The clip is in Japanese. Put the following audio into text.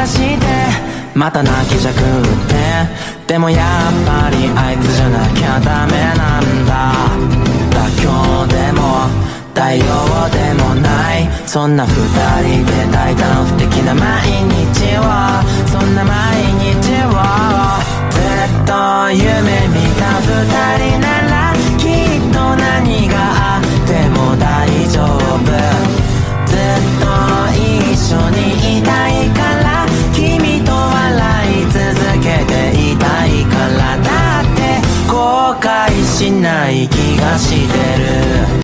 してまた泣きじゃくって、でもやっぱりあいつじゃなきゃダメなんだ。妥協でも対応でもない、そんな二人で大胆不敵な毎日を、そんな毎日をずっと